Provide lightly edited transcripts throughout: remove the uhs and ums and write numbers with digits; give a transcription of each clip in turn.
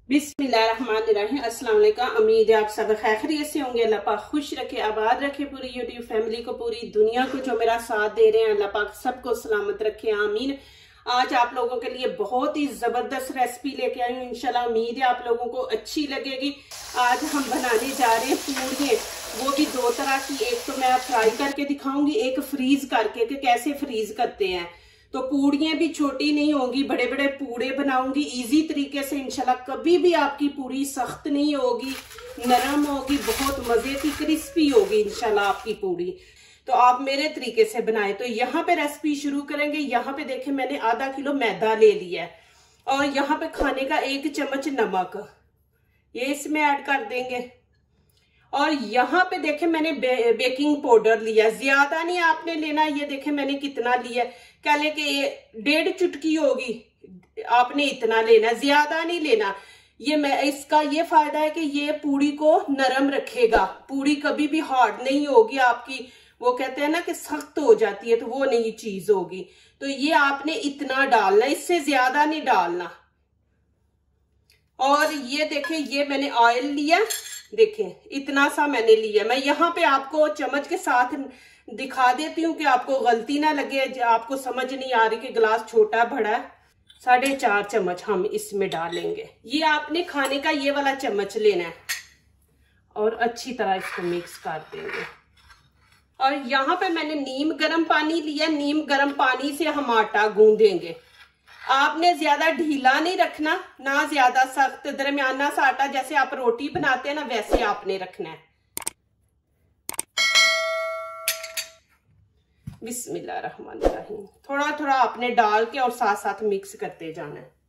बिस्मिल्लाहिर्रहमानिर्रहीम। अस्सलाम वालेकुम। उम्मीद है आप सब खैरियत से होंगे। अल्लाह पाक खुश रखे, आबाद रखे पूरी यूट्यूब फैमिली को, पूरी दुनिया को जो मेरा साथ दे रहे हैं। अल्लाह पाक सबको सलामत रखे, आमीन। आज आप लोगों के लिए बहुत ही जबरदस्त रेसिपी लेके आई हूँ। इंशाल्लाह उम्मीद है आप लोगों को अच्छी लगेगी। आज हम बनाने जा रहे हैं पूड़ियाँ, वो भी दो तरह की। एक तो मैं फ्राई करके दिखाऊंगी, एक फ्रीज करके कि कैसे फ्रीज करते हैं। तो पूड़ियाँ भी छोटी नहीं होंगी, बड़े बड़े पूड़े बनाऊंगी इजी तरीके से। इंशाल्लाह कभी भी आपकी पूड़ी सख्त नहीं होगी, नरम होगी, बहुत मजे की क्रिस्पी होगी इंशाल्लाह आपकी पूड़ी। तो आप मेरे तरीके से बनाएं। तो यहाँ पे रेसिपी शुरू करेंगे। यहाँ पे देखें मैंने आधा किलो मैदा ले लिया है और यहाँ पे खाने का 1 चम्मच नमक ये इसमें ऐड कर देंगे। और यहाँ पे देखें मैंने बेकिंग पाउडर लिया, ज्यादा नहीं आपने लेना। ये देखें मैंने कितना लिया, क्या लेके ये 1.5 चुटकी होगी, आपने इतना लेना, ज्यादा नहीं लेना। ये मैं इसका ये फायदा है कि ये पूड़ी को नरम रखेगा, पूड़ी कभी भी हार्ड नहीं होगी आपकी। वो कहते हैं ना कि सख्त हो जाती है, तो वो नहीं चीज होगी। तो ये आपने इतना डालना, इससे ज्यादा नहीं डालना। और ये देखें ये मैंने ऑयल लिया, देखें इतना सा मैंने लिया। मैं यहाँ पे आपको चम्मच के साथ दिखा देती हूँ कि आपको गलती ना लगे, आपको समझ नहीं आ रही कि गिलास छोटा बड़ा है। 4.5 चम्मच हम इसमें डालेंगे। ये आपने खाने का ये वाला चम्मच लेना है और अच्छी तरह इसको मिक्स कर देंगे। और यहाँ पे मैंने नीम गर्म पानी लिया, नीम गर्म पानी से हम आटा गूंदेंगे। आपने ज्यादा ढीला नहीं रखना, ना ज्यादा सख्त, दरमियाना सा आटा, जैसे आप रोटी बनाते हैं ना वैसे आपने रखना है। बिस्मिल्लाहिर्रहमानिर्रहीम। थोड़ा थोड़ा आपने डाल के और साथ साथ मिक्स करते जाना है।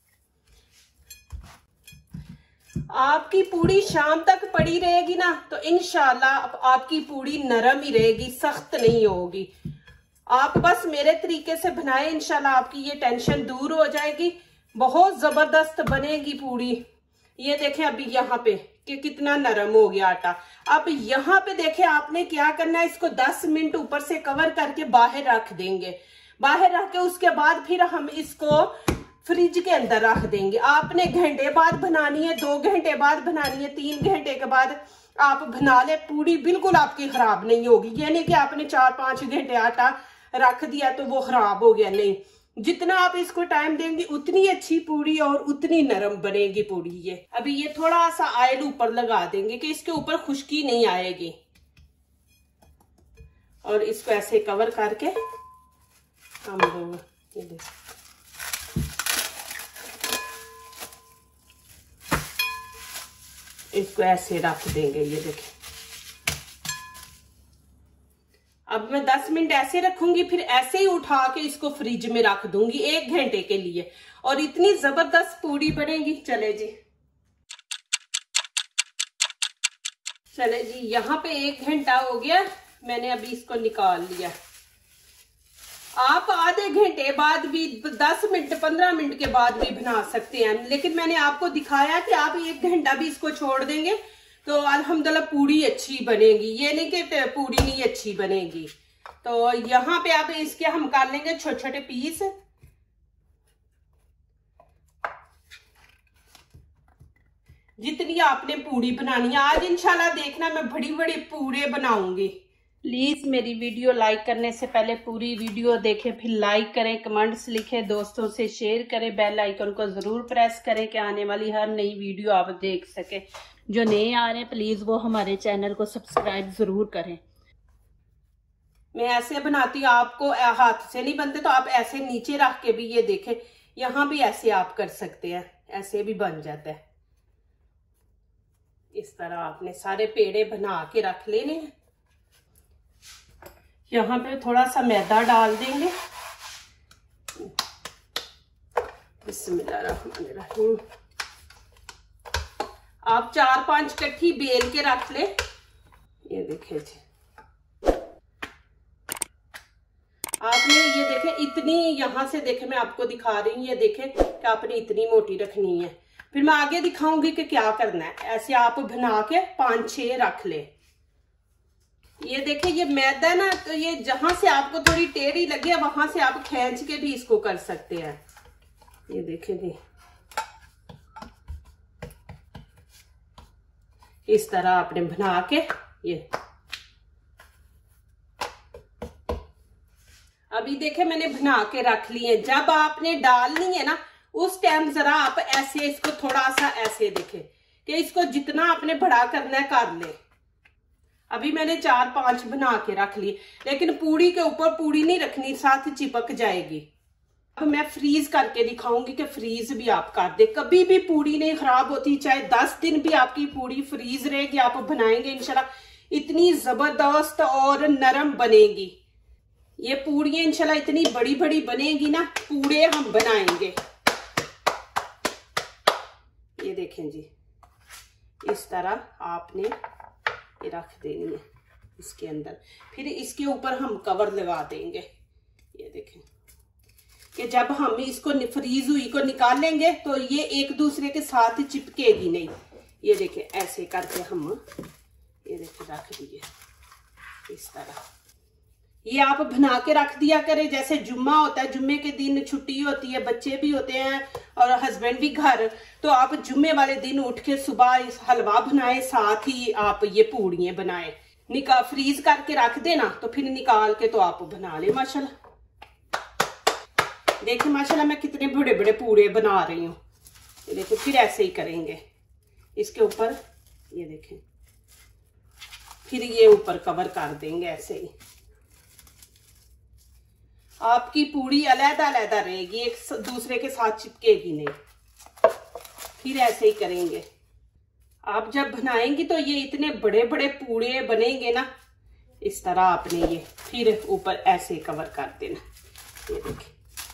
आपकी पूड़ी शाम तक पड़ी रहेगी ना तो इंशाल्लाह आपकी पूड़ी नरम ही रहेगी, सख्त नहीं होगी। आप बस मेरे तरीके से बनाए, इंशाल्लाह आपकी ये टेंशन दूर हो जाएगी। बहुत जबरदस्त बनेगी पूड़ी। ये देखें अभी यहाँ पे कि कितना नरम हो गया आटा। अब यहाँ पे देखें आपने क्या करना है, इसको 10 मिनट ऊपर से कवर करके बाहर रख देंगे। बाहर रख के उसके बाद फिर हम इसको फ्रिज के अंदर रख देंगे। आपने घंटे बाद बनानी है, 2 घंटे बाद बनानी है, 3 घंटे के बाद आप बना ले, पूड़ी बिल्कुल आपकी खराब नहीं होगी। ये नहीं कि आपने 4-5 घंटे आटा रख दिया तो वो खराब हो गया, नहीं। जितना आप इसको टाइम देंगे उतनी अच्छी पूड़ी और उतनी नरम बनेगी पूड़ी। ये अभी ये थोड़ा सा ऑयल ऊपर लगा देंगे कि इसके ऊपर खुश्की नहीं आएगी। और इसको ऐसे कवर करके हम लोग ये इसको ऐसे रख देंगे। ये देखिए अब मैं 10 मिनट ऐसे रखूंगी, फिर ऐसे ही उठा के इसको फ्रिज में रख दूंगी 1 घंटे के लिए, और इतनी जबरदस्त पूड़ी बनेगी। चले जी यहाँ पे 1 घंटा हो गया, मैंने अभी इसको निकाल लिया। आप आधे घंटे बाद भी, 10 मिनट 15 मिनट के बाद भी बना सकते हैं, लेकिन मैंने आपको दिखाया कि आप 1 घंटा भी इसको छोड़ देंगे तो अल्हम्दुलिल्लाह पूड़ी अच्छी बनेगी। ये नहीं कि पूड़ी नहीं अच्छी बनेगी। तो यहाँ पे आप इसके हम कर लेंगे छोटे छोटे पीस। जितनी आपने पूड़ी बनानी है, आज इंशाल्लाह देखना मैं बड़ी बड़ी पूड़े बनाऊंगी। प्लीज मेरी वीडियो लाइक करने से पहले पूरी वीडियो देखें, फिर लाइक करें, कमेंट्स लिखें, दोस्तों से शेयर करें, बेल आइकन को जरूर प्रेस करें कि आने वाली हर नई वीडियो आप देख सके। जो नए आ रहे हैं प्लीज वो हमारे चैनल को सब्सक्राइब जरूर करें। मैं ऐसे बनाती हूँ, आपको हाथ से नहीं बनते तो आप ऐसे नीचे रख के भी, ये देखें यहाँ भी ऐसे आप कर सकते हैं, ऐसे भी बन जाता है। इस तरह आपने सारे पेड़े बना के रख लेने हैं। यहाँ पे थोड़ा सा मैदा डाल देंगे। बिस्मिल्लाहिर्रहमानिर्रहीम। आप 4-5 कट्ठी बेल के रख ले। ये देखे जी आपने, ये देखे इतनी, यहाँ से देखे मैं आपको दिखा रही हूँ, ये देखे कि आपने इतनी मोटी रखनी है। फिर मैं आगे दिखाऊंगी कि क्या करना है। ऐसे आप बना के 5-6 रख ले। ये देखिए ये मैदा है ना, तो ये जहां से आपको थोड़ी टेढ़ी लगे वहां से आप खींच के भी इसको कर सकते हैं। ये देखिए जी इस तरह आपने बना के ये अभी देखे मैंने बना के रख ली है। जब आपने डालनी है ना उस टाइम जरा आप ऐसे इसको थोड़ा सा ऐसे देखे कि इसको जितना आपने बड़ा करना है कर ले। अभी मैंने 4-5 बना के रख लिए, लेकिन पूड़ी के ऊपर पूड़ी नहीं रखनी, साथ चिपक जाएगी। अब मैं फ्रीज करके दिखाऊंगी कि फ्रीज भी आप कर दे, कभी भी पूड़ी नहीं खराब होती, चाहे 10 दिन भी आपकी पूड़ी फ्रीज रहेगी, आप बनाएंगे इंशाल्लाह इतनी जबरदस्त और नरम बनेगी। ये पूड़ियां इंशाल्लाह इतनी बड़ी बड़ी बनेगी ना, पूड़े हम बनाएंगे। ये देखें जी, इस तरह आपने ये रख देनी है इसके अंदर, फिर इसके ऊपर हम कवर लगा देंगे। ये देखें कि जब हम इसको फ्रीज हुई को निकालेंगे तो ये एक दूसरे के साथ चिपकेगी नहीं। ये देखें ऐसे करके हम ये देखें रख दिए इस तरह। ये आप बना के रख दिया करें, जैसे जुम्मा होता है, जुम्मे के दिन छुट्टी होती है, बच्चे भी होते हैं और हस्बैंड भी घर, तो आप जुम्मे वाले दिन उठ के सुबह इस हलवा बनाए, साथ ही आप ये पूड़ियाँ बनाए, फ्रीज करके रख देना, तो फिर निकाल के तो आप बना ले माशाल्लाह। देखिए माशाल्लाह मैं कितने बड़े बड़े पूड़े बना रही हूँ। ये देखिए फिर ऐसे ही करेंगे इसके ऊपर, ये देखें फिर ये ऊपर कवर कर देंगे ऐसे ही। आपकी पूड़ी अलग-अलग रहेगी, एक दूसरे के साथ चिपकेगी नहीं। फिर ऐसे ही करेंगे। आप जब बनाएंगी तो ये इतने बड़े बड़े पूड़े बनेंगे ना, इस तरह आपने ये फिर ऊपर ऐसे कवर कर देना। ये देखिए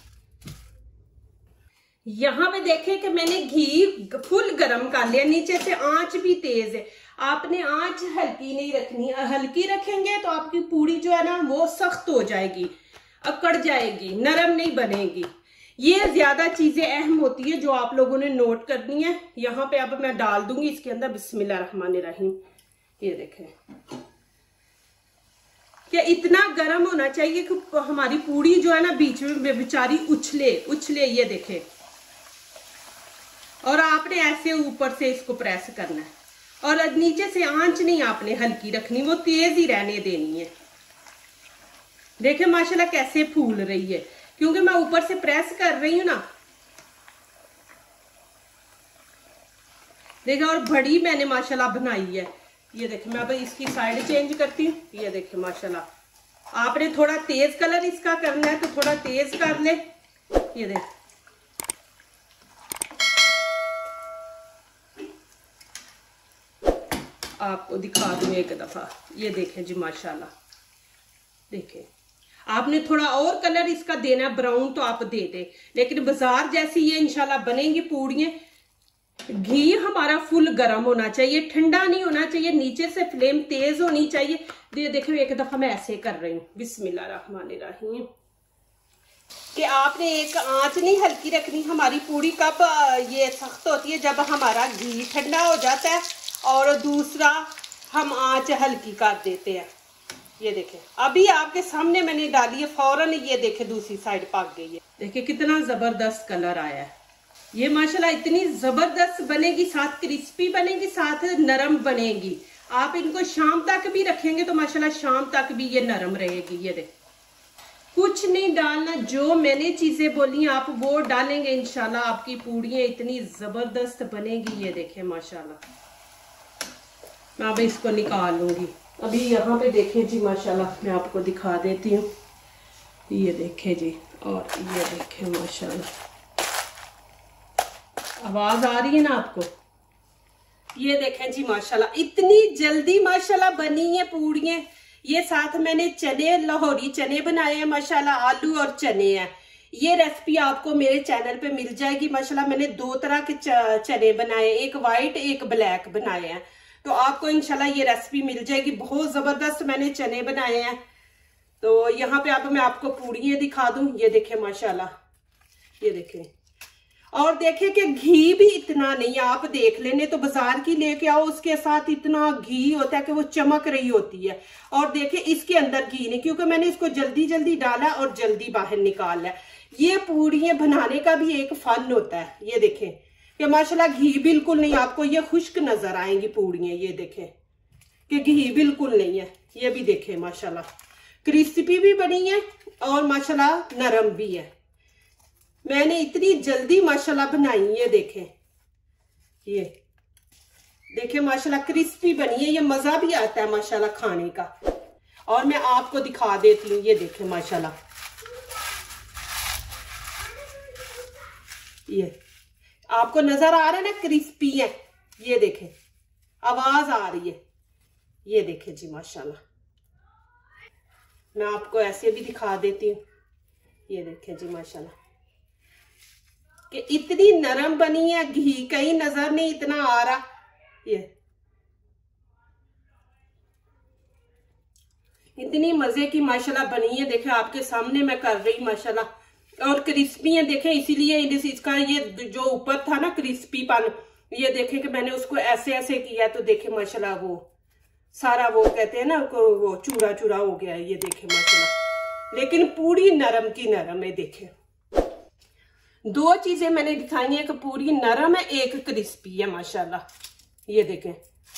यहाँ पे देखें कि मैंने घी फुल गरम कर लिया, नीचे से आंच भी तेज है। आपने आंच हल्की नहीं रखनी, हल्की रखेंगे तो आपकी पूड़ी जो है ना वो सख्त हो जाएगी, अकड़ जाएगी, नरम नहीं बनेगी। ये ज्यादा चीजें अहम होती है जो आप लोगों ने नोट करनी है। यहाँ पे अब मैं डाल दूंगी इसके अंदर बिस्मिल्लाहिर्रहमानिर्रहीम। ये देखें कि इतना गर्म होना चाहिए कि हमारी पूड़ी जो है ना बीच में बेचारी उछले। ये देखें, और आपने ऐसे ऊपर से इसको प्रेस करना है, और नीचे से आंच नहीं आपने हल्की रखनी, वो तेज ही रहने देनी है। देखें माशाल्लाह कैसे फूल रही है, क्योंकि मैं ऊपर से प्रेस कर रही हूं ना। देखिए और बड़ी मैंने माशाल्लाह बनाई है। ये देखें मैं अब इसकी साइड चेंज करती हूँ। ये देखें माशाल्लाह आपने थोड़ा तेज कलर इसका करना है तो थोड़ा तेज कर ले। ये देख आपको दिखा दूं एक दफा। ये देखें जी माशाल्लाह, देखें आपने थोड़ा और कलर इसका देना है ब्राउन तो आप दे दे, लेकिन बाजार जैसी ये इंशाल्लाह बनेंगी पूड़ियाँ। घी हमारा फुल गर्म होना चाहिए, ठंडा नहीं होना चाहिए, नीचे से फ्लेम तेज होनी चाहिए। ये देखो एक दफा मैं ऐसे कर रही हूँ बिस्मिल्लाहिर्रहमानिर्रहीम कि आपने एक आंच नहीं हल्की रखनी। हमारी पूड़ी कब ये सख्त होती है, जब हमारा घी ठंडा हो जाता है, और दूसरा हम आंच हल्की कर देते हैं। ये देखें अभी आपके सामने मैंने डाली है, फौरन ये देखें दूसरी साइड पक गई है। देखिए कितना जबरदस्त कलर आया है। ये माशाल्लाह इतनी जबरदस्त बनेगी, साथ क्रिस्पी बनेगी, साथ नरम बनेगी। आप इनको शाम तक भी रखेंगे तो माशाल्लाह शाम तक भी ये नरम रहेगी। ये देख कुछ नहीं डालना, जो मैंने चीजें बोली आप वो डालेंगे, इंशाल्लाह आपकी पूड़ियाँ इतनी जबरदस्त बनेगी। ये देखें माशाल्लाह मैं अब इसको निकाल लूंगी। अभी यहाँ पे देखें जी माशाल्लाह मैं आपको दिखा देती हूँ। ये देखें जी, और ये देखें माशाल्लाह आवाज आ रही है ना आपको। ये देखें जी माशाल्लाह इतनी जल्दी माशाल्लाह बनी है पूड़ियाँ। ये साथ मैंने चने, लाहौरी चने बनाए हैं माशाल्लाह, आलू और चने हैं। ये रेसिपी आपको मेरे चैनल पे मिल जाएगी माशाल्लाह। मैंने 2 तरह के चने बनाए, एक वाइट एक ब्लैक बनाए हैं, तो आपको इंशाल्लाह ये रेसिपी मिल जाएगी। बहुत जबरदस्त मैंने चने बनाए हैं। तो यहाँ पे अब मैं आपको पूड़ियाँ दिखा दूं। ये देखें माशाल्लाह, ये देखें, और देखें कि घी भी इतना नहीं, आप देख लेने तो बाजार की लेके आओ, उसके साथ इतना घी होता है कि वो चमक रही होती है। और देखें इसके अंदर घी नहीं, क्योंकि मैंने इसको जल्दी जल्दी डाला और जल्दी बाहर निकाला। ये पूड़ियाँ बनाने का भी एक फन होता है। ये देखें कि माशाल्लाह घी बिल्कुल नहीं, आपको ये खुश्क नजर आएंगी पूड़ियाँ। ये देखें कि घी बिल्कुल नहीं है। ये भी देखें माशाल्लाह क्रिस्पी भी बनी है और माशाल्लाह नरम भी है। मैंने इतनी जल्दी माशाल्लाह बनाई है। देखें ये देखें माशाल्लाह क्रिस्पी बनी है। ये मजा भी आता है माशाल्लाह खाने का। और मैं आपको दिखा देती हूँ। ये देखें माशाल्लाह, ये आपको नजर आ रहा है ना क्रिस्पी है। ये देखें आवाज आ रही है। ये देखें जी माशाल्लाह, मैं आपको ऐसे भी दिखा देती हूँ। ये देखें जी माशाल्लाह कि इतनी नरम बनी है, घी कहीं नजर नहीं इतना आ रहा। ये इतनी मजे की माशाल्लाह बनी है। देखें आपके सामने मैं कर रही माशाल्लाह, और क्रिस्पी है। देखें इसीलिए इसका ये जो ऊपर था ना क्रिस्पीपन, ये देखें कि मैंने उसको ऐसे ऐसे किया तो देखें माशाल्लाह वो सारा वो कहते हैं ना वो चूरा चूरा हो गया है। ये देखें माशाल्लाह, लेकिन पूरी नरम की नरम है। देखें दो चीजें मैंने दिखाई है कि पूरी नरम है, एक क्रिस्पी है माशाल्लाह। ये देखें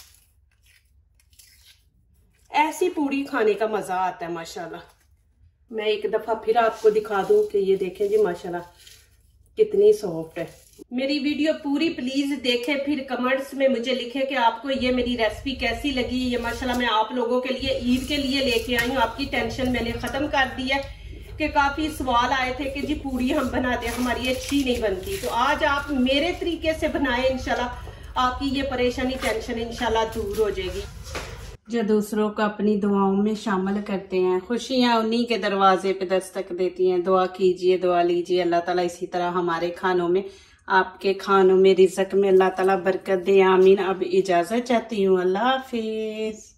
ऐसी पूरी खाने का मजा आता है माशाल्लाह। मैं एक दफा फिर आपको दिखा दूं कि ये देखें जी माशाल्लाह कितनी सॉफ्ट है। मेरी वीडियो पूरी प्लीज देखें, फिर कमेंट्स में मुझे लिखें कि आपको ये मेरी रेसिपी कैसी लगी। ये माशाल्लाह मैं आप लोगों के लिए ईद के लिए लेके आई हूँ। आपकी टेंशन मैंने खत्म कर दी है कि काफी सवाल आए थे कि जी पूरी हम बनाते हैं हमारी अच्छी नहीं बनती, तो आज आप मेरे तरीके से बनाए, इंशाल्लाह आपकी ये परेशानी टेंशन इंशाल्लाह दूर हो जाएगी। जो दूसरों को अपनी दुआओं में शामिल करते हैं, खुशियां उन्हीं के दरवाजे पे दस्तक देती हैं। दुआ कीजिए, दुआ लीजिए, अल्लाह ताला इसी तरह हमारे खानों में, आपके खानों में, रिज़्क़ में अल्लाह ताला बरकत दे। आमीन। अब इजाजत चाहती हूँ। अल्लाह हाफिज।